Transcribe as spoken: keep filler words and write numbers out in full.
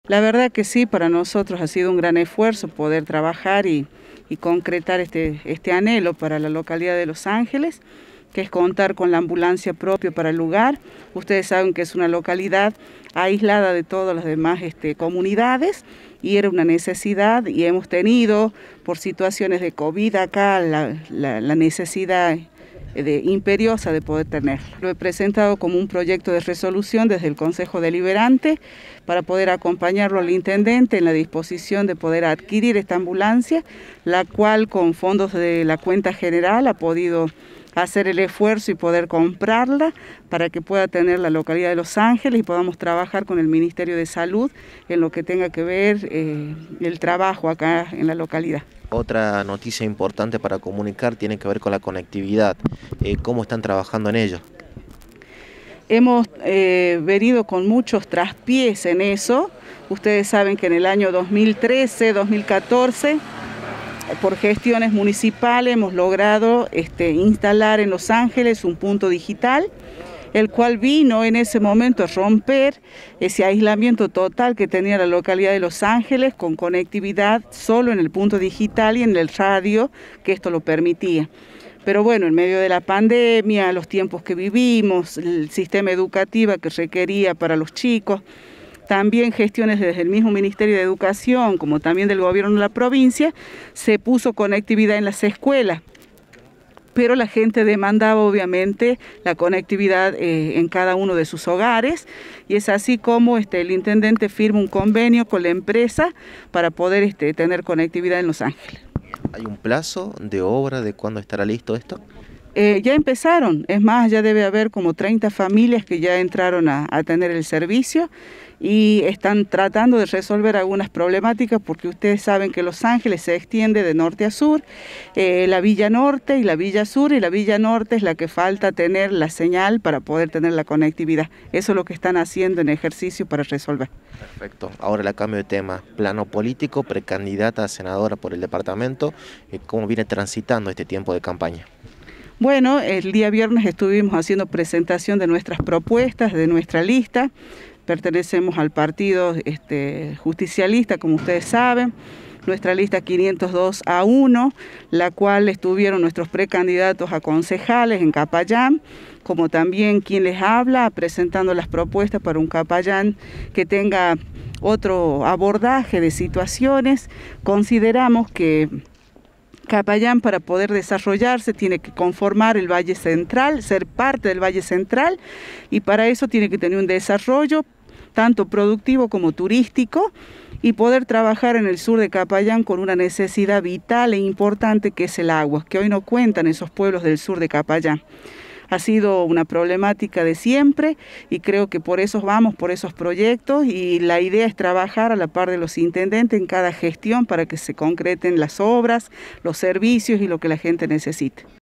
La verdad que sí, para nosotros ha sido un gran esfuerzo poder trabajar y, y concretar este, este anhelo para la localidad de Los Ángeles, que es contar con la ambulancia propia para el lugar. Ustedes saben que es una localidad aislada de todas las demás este, comunidades y era una necesidad y hemos tenido por situaciones de COVID acá la, la, la necesidad de, imperiosa de poder tenerlo. Lo he presentado como un proyecto de resolución desde el Consejo Deliberante para poder acompañarlo al intendente en la disposición de poder adquirir esta ambulancia, la cual con fondos de la cuenta general ha podido hacer el esfuerzo y poder comprarla para que pueda tener la localidad de Los Ángeles y podamos trabajar con el Ministerio de Salud en lo que tenga que ver eh, el trabajo acá en la localidad. Otra noticia importante para comunicar tiene que ver con la conectividad. Eh, ¿Cómo están trabajando en ello? Hemos eh, venido con muchos traspiés en eso. Ustedes saben que en el año dos mil trece, dos mil catorce, por gestiones municipales hemos logrado este, instalar en Los Ángeles un punto digital, el cual vino en ese momento a romper ese aislamiento total que tenía la localidad de Los Ángeles con conectividad solo en el punto digital y en el radio, que esto lo permitía. Pero bueno, en medio de la pandemia, los tiempos que vivimos, el sistema educativo que requería para los chicos, también gestiones desde el mismo Ministerio de Educación, como también del gobierno de la provincia, se puso conectividad en las escuelas. Pero la gente demandaba obviamente la conectividad eh, en cada uno de sus hogares y es así como este, el intendente firma un convenio con la empresa para poder este, tener conectividad en Los Ángeles. ¿Hay un plazo de obra de cuándo estará listo esto? Eh, ya empezaron, es más, ya debe haber como treinta familias que ya entraron a, a tener el servicio y están tratando de resolver algunas problemáticas porque ustedes saben que Los Ángeles se extiende de norte a sur, eh, la Villa Norte y la Villa Sur, y la Villa Norte es la que falta tener la señal para poder tener la conectividad. Eso es lo que están haciendo en ejercicio para resolver. Perfecto. Ahora la cambio de tema. Plano político, precandidata a senadora por el departamento. ¿Cómo viene transitando este tiempo de campaña? Bueno, el día viernes estuvimos haciendo presentación de nuestras propuestas, de nuestra lista. Pertenecemos al partido este, justicialista, como ustedes saben. Nuestra lista quinientos dos A uno, la cual estuvieron nuestros precandidatos a concejales en Capayán, como también quien les habla, presentando las propuestas para un Capayán que tenga otro abordaje de situaciones. Consideramos que Capayán, para poder desarrollarse, tiene que conformar el Valle Central, ser parte del Valle Central, y para eso tiene que tener un desarrollo tanto productivo como turístico y poder trabajar en el sur de Capayán con una necesidad vital e importante que es el agua, que hoy no cuentan esos pueblos del sur de Capayán. Ha sido una problemática de siempre y creo que por eso vamos, por esos proyectos, y la idea es trabajar a la par de los intendentes en cada gestión para que se concreten las obras, los servicios y lo que la gente necesite.